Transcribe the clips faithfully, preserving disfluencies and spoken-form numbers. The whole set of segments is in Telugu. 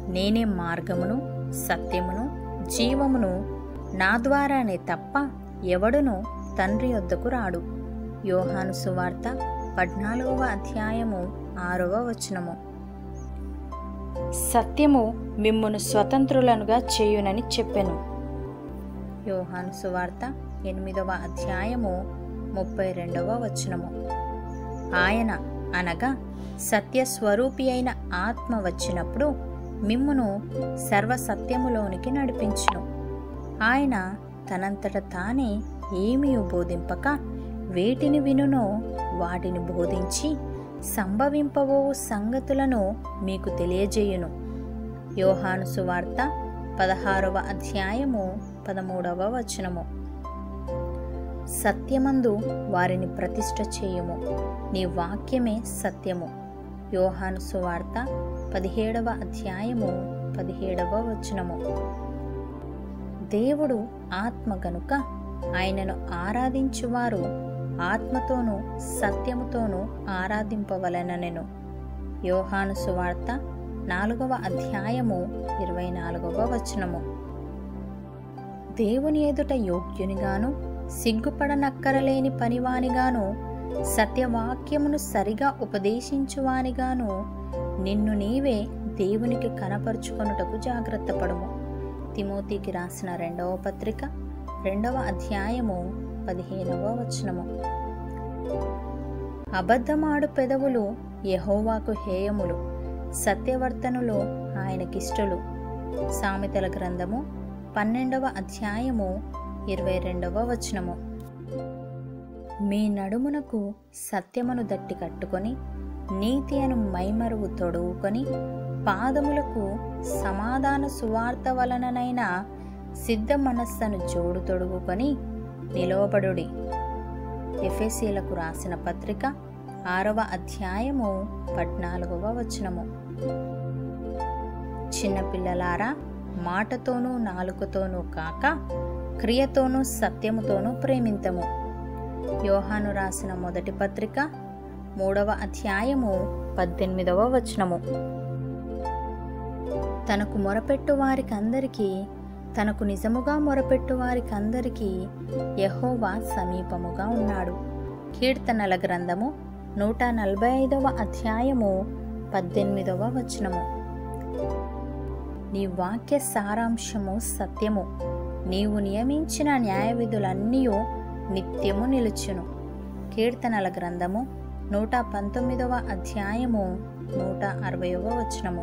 నేనే మార్గమును సత్యమును జీవమును, నా ద్వారానే తప్ప ఎవడును తండ్రి యొద్దకు రాడు. యోహాను సువార్త పద్నాలుగవ అధ్యాయము ఆరవ వచనము. సత్యము మిమ్మును స్వతంత్రులనుగా చేయునని చెప్పెను. యోహాను సువార్త ఎనిమిదవ అధ్యాయము ముప్పై రెండవ వచనము. ఆయన అనగా సత్యస్వరూపి అయిన ఆత్మ వచ్చినప్పుడు మిమ్మును సర్వసత్యములోనికి నడిపించును. ఆయన తనంతట తానే ఏమీ బోధింపక వేటిని వినునో వాటిని బోధించి సంభవింపబో సంగతులను మీకు తెలియజేయును. యోహాను సువార్త పదహారవ అధ్యాయము పదమూడవ వచనము. సత్యమందు వారిని ప్రతిష్ఠ చేయుము, నీ వాక్యమే సత్యము. యోహాను సువార్త పదిహేడవ అధ్యాయము పదిహేడవ వచనము. దేవుడు ఆత్మ గనుక ఆయనను ఆరాధించువారు ఆత్మతోనూ సత్యముతోనూ ఆరాధింపవలెననెను. యోహాను సువార్త నాలుగవ అధ్యాయము ఇరవై నాలుగవ వచనము. దేవుని ఎదుట యోగ్యునిగాను సిగ్గుపడనక్కరలేని పనివానిగాను సత్యవాక్యమును సరిగా ఉపదేశించువానిగాను నిన్ను నీవే దేవునికి కనపరుచుకొనుటకు జాగ్రత్త పడుము. తిమోతికి రాసిన రెండవ పత్రిక రెండవ అధ్యాయము పదిహేనవ వచనము. అబద్ధమాడు పెదవులు యెహోవాకు హేయములు, సత్యవర్తనులు ఆయనకిష్టలు. సామెతల గ్రంథము పన్నెండవ అధ్యాయము ఇరవై రెండవ వచనము. మీ నడుమునకు సత్యమును దట్టి కట్టుకొని నీతి అను మైమరువు తొడుగుకొని పాదములకు సమాధాన సువార్త వలననైన సిద్ధ మనస్సును జోడు తొడుగుకొని నిలవబడుడి. ఎఫెసీలకు రాసిన పత్రిక ఆరవ అధ్యాయము పద్నాలుగవ వచనము. చిన్నపిల్లలారా, మాటతోనూ నాలుకతోనూ కాక క్రియతోనూ సత్యముతోనూ ప్రేమింతము. యోహాను రాసిన మొదటి పత్రిక మూడవ అధ్యాయము పద్దెనిమిదవ వచనము. తనకు మొరపెట్టు వారికందరికీ తనకు నిజముగా మొరపెట్టు వారికందరికీ యెహోవా సమీపముగా ఉన్నాడు. కీర్తనల గ్రంథము నూట నలభై ఐదవ అధ్యాయము పద్దెనిమిదవ వచనము. నీ వాక్య సారాంశము సత్యము, నీవు నియమించిన న్యాయ విధులన్నీ నిత్యము నిలుచును. కీర్తనల గ్రంథము నూట పంతొమ్మిదవ అధ్యాయము నూట అరవయవ వచనము.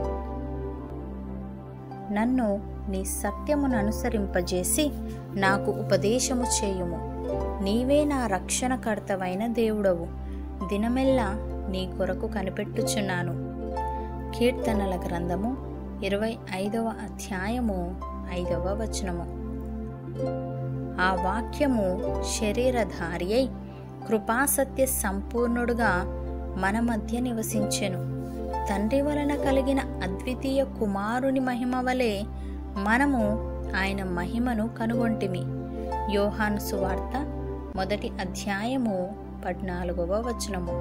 నన్ను నీ సత్యమును అనుసరింపజేసి నాకు ఉపదేశము చేయుము. నీవే నా రక్షణకర్తవైన దేవుడవు, దినమెల్లా నీ కొరకు కనిపెట్టుచున్నాను. కీర్తనల గ్రంథము ఇరవై ఐదవ అధ్యాయము ఐదవ వచనము. ఆ వాక్యము శరీరధారి అయి కృపాసత్య సంపూర్ణుడుగా మన మధ్య నివసించెను. తండ్రి వలన కలిగిన అద్వితీయ కుమారుని మహిమ వలె మనము ఆయన మహిమను కనుగొంటిమి. యోహాను సువార్త మొదటి అధ్యాయము పద్నాలుగవ వచనము.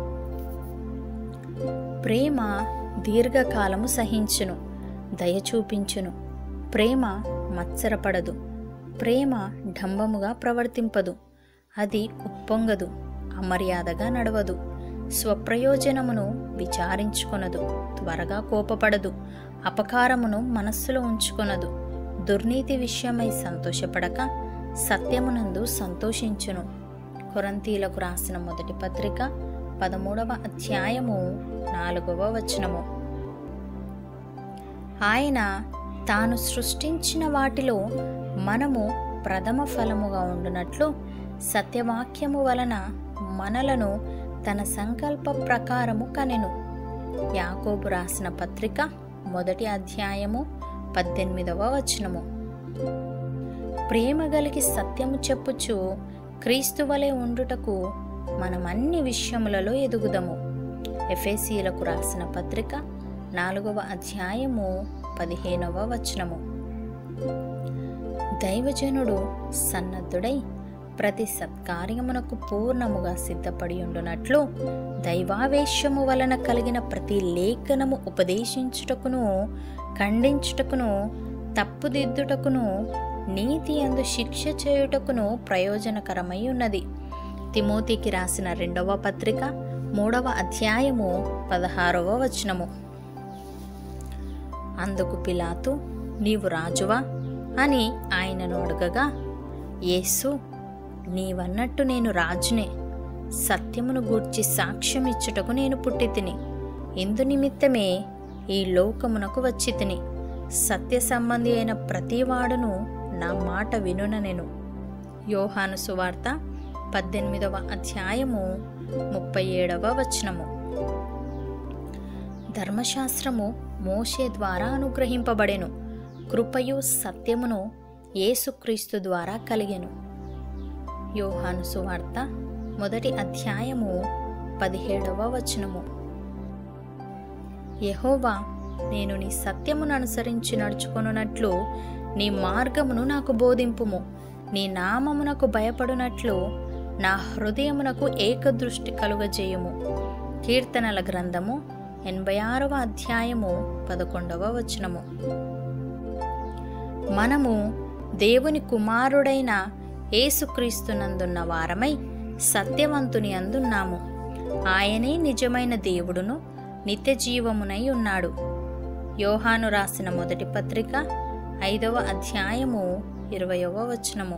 ప్రేమ దీర్ఘకాలము సహించును, దయ చూపించును. ప్రేమ మత్సరపడదు, ప్రేమ డంబముగా ప్రవర్తింపదు, అది ఉప్పొంగదు, అమర్యాదగా నడవదు, స్వప్రయోజనమును విచారించుకొనదు, త్వరగా కోపపడదు, అపకారమును మనస్సులో ఉంచుకొనదు, దుర్నీతి విషయమై సంతోషపడక సత్యమునందు సంతోషించును. కొరింథీయులకు రాసిన మొదటి పత్రిక పదమూడవ అధ్యాయము నాలుగవ వచనము. ఆయన తాను సృష్టించిన వాటిలో మనము ప్రథమ ఫలముగా ఉండునట్లు సత్యవాక్యము వలన మనలను తన సంకల్ప ప్రకారము కనెను. యాకోబు రాసిన పత్రిక మొదటి అధ్యాయము పద్దెనిమిదవ వచనము. ప్రేమ గలిగి సత్యము చెప్పుచు క్రీస్తు వలె ఉండుటకు మనం అన్ని విషయములలో ఎదుగుదము. ఎఫెసీయులకు రాసిన పత్రిక నాలుగవ అధ్యాయము పదిహేనవ వచనము. దైవజనుడు సన్నద్ధుడై ప్రతి సత్కార్యమునకు పూర్ణముగా సిద్ధపడి ఉండునట్లు దైవావేశము వలన కలిగిన ప్రతి లేఖనము ఉపదేశించుటకును, ఖండించుటకును, తప్పుదిద్దుటకును, నీతి యందు శిక్ష చేయుటకును ప్రయోజనకరమై ఉన్నది. తిమోతికి రాసిన రెండవ పత్రిక మూడవ అధ్యాయము పదహారవ వచనము. అందుకు పిలాతు, నీవు రాజువా అని ఆయనను అడగగా, యేసు, నీవన్నట్టు నేను రాజునే. సత్యమును గూర్చి సాక్ష్యం ఇచ్చుటకు నేను పుట్టి తిని, ఇందు నిమిత్తమే ఈ లోకమునకు వచ్చి తిని. సత్య సంబంధి అయిన ప్రతివాడును నా మాట వినుననెను. యోహాను సువార్త పద్దెనిమిదవ అధ్యాయము ముప్పై ఏడవ వచనము. ధర్మశాస్త్రము మోషే ద్వారా అనుగ్రహింపబడెను, కృపయు సత్యమును యేసుక్రీస్తు ద్వారా కలిగెను. యోహాను సువార్త మొదటి అధ్యాయము పదిహేడవ వచనము. యెహోవా, నేను నీ సత్యమును అనుసరించి నడుచుకొనున్నట్లు నీ మార్గమును నాకు బోధింపుము. నీ నామమునకు భయపడునట్లు నా హృదయమునకు ఏకదృష్టి కలుగజేయుము. కీర్తనల గ్రంథము ఎనభై ఆరవ అధ్యాయము పదకొండవ వచనము. మనము దేవుని కుమారుడైన యేసుక్రీస్తునందున్న వారమై సత్యవంతుని అందున్నాము. ఆయనే నిజమైన దేవుడును నిత్య జీవమునై ఉన్నాడు. యోహాను రాసిన మొదటి పత్రిక ఐదవ అధ్యాయము ఇరవయవ వచనము.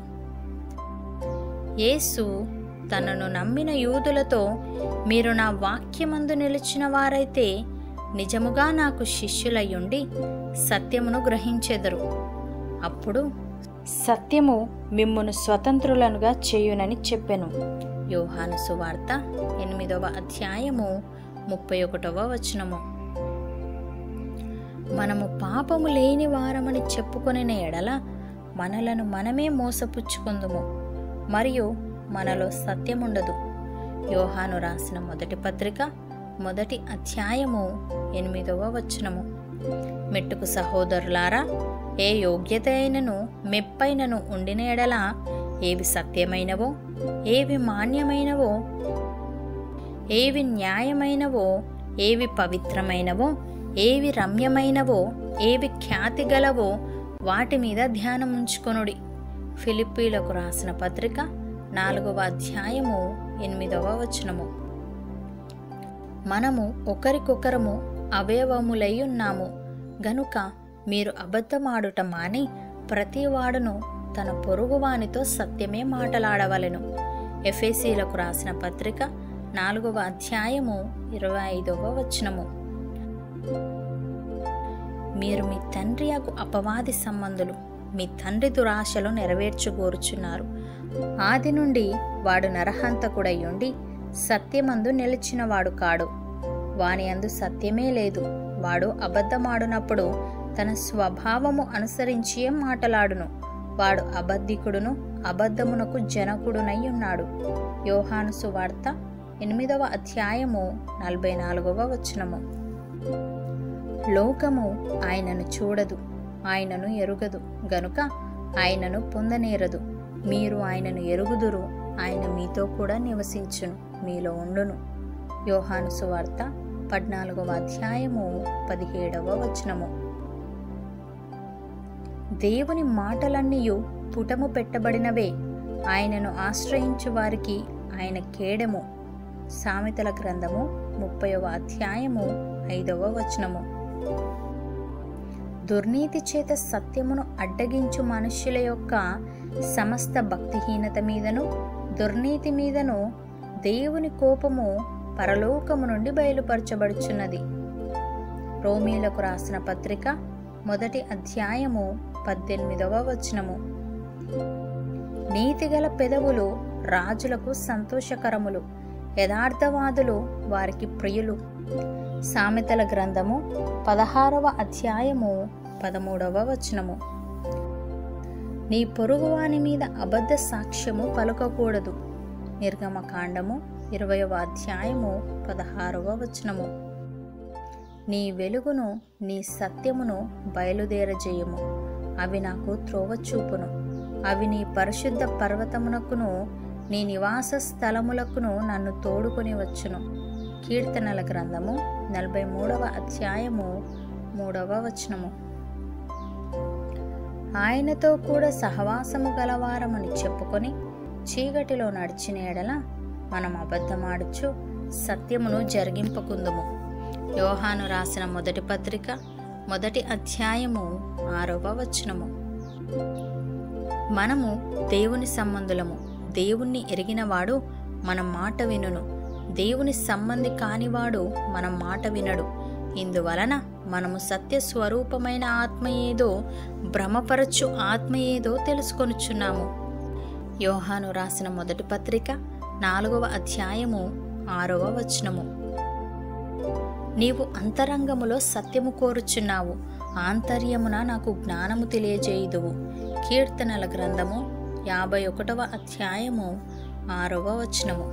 యేసు తనను నమ్మిన యూదులతో, మీరు నా వాక్యమందు నిలిచిన వారైతే నిజముగా నాకు శిష్యులయ్యుండి సత్యమును గ్రహించెదరు. అప్పుడు సత్యము మిమ్మును స్వతంత్రులనుగా చేయునని చెప్పెను. యోహాను సువార్త ఎనిమిదవ అధ్యాయము ముప్పై ఒకటవ వచనము. మనము పాపము లేని వారమని చెప్పుకొనిన ఎడల మనలను మనమే మోసపుచ్చుకుందుము, మరియు మనలో సత్యముండదు. యోహాను రాసిన మొదటి పత్రిక మొదటి అధ్యాయము ఎనిమిదవ వచనము. మెట్టుకు సహోదరులారా, ఏ యోగ్యత అయినను మెప్పైనను ఉండిన ఎడల, ఏవి సత్యమైనవో, ఏవి మాన్యమైనవో, ఏవి న్యాయమైనవో, ఏవి పవిత్రమైనవో, ఏవి రమ్యమైనవో, ఏవి ఖ్యాతి గలవో వాటి మీద ధ్యానం ఉంచుకొనుడి. ఫిలిప్పీలకు రాసిన పత్రిక నాలుగవ అధ్యాయము ఎనిమిదవ వచనము. మనము ఒకరికొకరము అవయవములై ఉన్నాము గనుక మీరు అబద్ధమాడుట మాని ప్రతివాడును తన పొరుగువానితో సత్యమే మాటలాడవలెను. ఎఫెసీలకు రాసిన పత్రిక నాలుగవ అధ్యాయము ఇరవై ఐదవ వచనము. మీరు మీ తండ్రి అగు అపవాది సంబంధులు, మీ తండ్రి దురాశలు నెరవేర్చుగోరుచున్నారు. ఆది నుండి వాడు నరహంతకుడై ఉండి సత్యమందు నిలిచినవాడు కాడు. వాని అందు సత్యమే లేదు. వాడు అబద్ధమాడునప్పుడు తన స్వభావము అనుసరించియే మాటలాడును. వాడు అబద్ధికుడును అబద్ధమునకు జనకుడునై ఉన్నాడు. యోహాను సువార్త ఎనిమిదవ అధ్యాయము నలభై నాలుగవ వచనము. లోకము ఆయనను చూడదు, ఆయనను ఎరుగదు గనుక ఆయనను పొందనేరదు. మీరు ఆయనను ఎరుగుదురు, ఆయన మీతో కూడా నివసించును, మీలో ఉండును. యోహాను సువార్త పద్నాలుగవ అధ్యాయము పదిహేడవ వచనము. దేవుని మాటలన్నీయు పుటము పెట్టబడినవే, ఆయనను ఆశ్రయించు వారికి ఆయన కేడము. సామెతల గ్రంథము ముప్పైవ అధ్యాయము ఐదవ వచనము. దుర్నీతి చేత సత్యమును అడ్డగించు మనుష్యుల యొక్క సమస్త భక్తిహీనత మీదను దుర్నీతి మీదను దేవుని కోపము పరలోకము నుండి బయలుపరచబడుచున్నది. రోమీలకు రాసిన పత్రిక మొదటి అధ్యాయము పద్దెనిమిదవ వచనము. నీతిగల పెదవులు రాజులకు సంతోషకరములు, యథార్థవాదులు వారికి ప్రియులు. సామెతల గ్రంథము పదహారవ అధ్యాయము పదమూడవ వచనము. నీ పొరుగువాని మీద అబద్ధ సాక్ష్యము పలుకకూడదు. నిర్గమకాండము ఇరవయవ అధ్యాయము పదహారవ వచనము. నీ వెలుగును నీ సత్యమును బయలుదేరజేయము, అవి నాకు త్రోవ చూపును. అవి నీ పరిశుద్ధ పర్వతమునకును నీ నివాస స్థలములకును నన్ను తోడుకొని వచ్చును. కీర్తనల గ్రంథము నలభై మూడవ అధ్యాయము మూడవ వచనము. ఆయనతో కూడా సహవాసము గలవారమని చెప్పుకొని చీకటిలో నడిచిన ఎడల మనం అబద్ధమాడుచు సత్యమును జరిగింపకుందుము. యోహాను రాసిన మొదటి పత్రిక మొదటి అధ్యాయము ఆరవ వచనము. మనము దేవుని సంబంధులము. దేవుణ్ణి ఎరిగినవాడు మన మాట వినును. దేవుని సంబంధి కానివాడు మన మాట వినడు. ఇందువలన మనము సత్య స్వరూపమైన ఆత్మ ఏదో భ్రమపరచు ఆత్మ ఏదో తెలుసుకొనుచున్నాము. యోహాను రాసిన మొదటి పత్రిక నాలుగవ అధ్యాయము ఆరవ వచనము. నీవు అంతరంగములో సత్యము కోరుచున్నావు, ఆంతర్యమున నాకు జ్ఞానము తెలియజేయుదువు. కీర్తనల గ్రంథము యాభై ఒకటవ అధ్యాయము ఆరవ వచనము.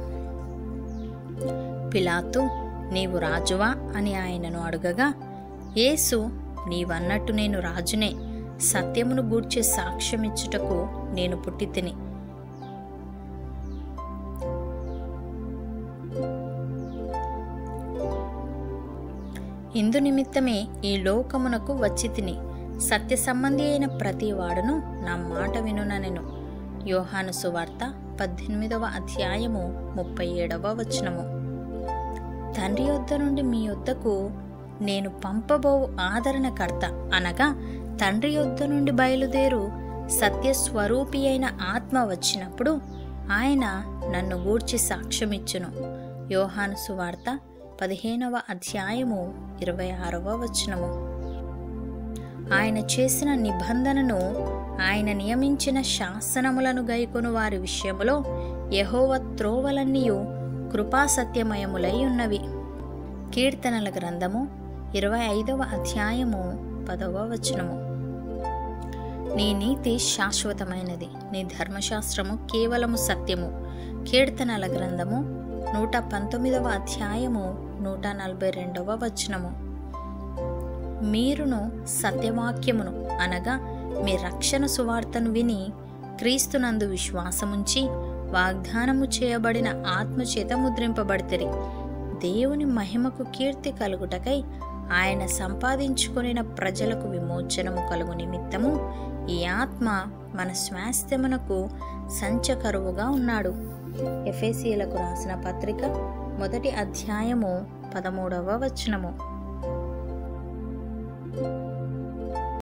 పిలాతు నీవు రాజువా అని ఆయనను అడుగగా, యేసు నీవన్నట్టు నేను రాజునే, సత్యమును గూర్చే సాక్ష్యమిచ్చుటకు నేను పుట్టితిని. ఇందు నిమిత్తమే ఈ లోకమునకు వచ్చి తిని, సత్య సంబంధి అయిన ప్రతి వాడును నా మాట వినుననెను. యోహాను సువార్త పద్దెనిమిదవ అధ్యాయము ముప్పై ఏడవ వచనము. తండ్రి యొద్ద నుండి మీ యొద్దకు నేను పంపబోవు ఆదరణకర్త అనగా తండ్రి యొద్ద నుండి బయలుదేరు సత్యస్వరూపి అయిన ఆత్మ వచ్చినప్పుడు ఆయన నన్ను గూర్చి సాక్ష్యమిచ్చును. యోహాను సువార్త పదిహేనవ అధ్యాయము ఇరవై ఆరవ వచనము. ఆయన చేసిన నిబంధనను, ఆయన నియమించిన శాసనములను గైకొను వారి విషయములో యెహోవా త్రోవలన్నీయు కృపాసత్యమయములై ఉన్నవి. కీర్తనల గ్రంథము ఇరవై ఐదవ అధ్యాయము పదవ వచనము. నీ నీతి శాశ్వతమైనది, నీ ధర్మశాస్త్రము కేవలము సత్యము. కీర్తనల గ్రంథము నూట పంతొమ్మిదవ అధ్యాయము నూట నలభై రెండవ వచనము. మీరును సత్యవాక్యమును అనగా మీ రక్షణ సువార్తను విని క్రీస్తునందు విశ్వాసముంచి వాగ్దానము చేయబడిన ఆత్మచేత ముద్రింపబడితిరి. దేవుని మహిమకు కీర్తి కలుగుటకై ఆయన సంపాదించుకొనిన ప్రజలకు విమోచనము కలుగు నిమిత్తము ఈ ఆత్మ మన స్వాస్థ్యమునకు సంచకరువుగా ఉన్నాడు. ఎఫెసీయులకు రాసిన పత్రిక మొదటి అధ్యాయము పదమూడవ వచనము.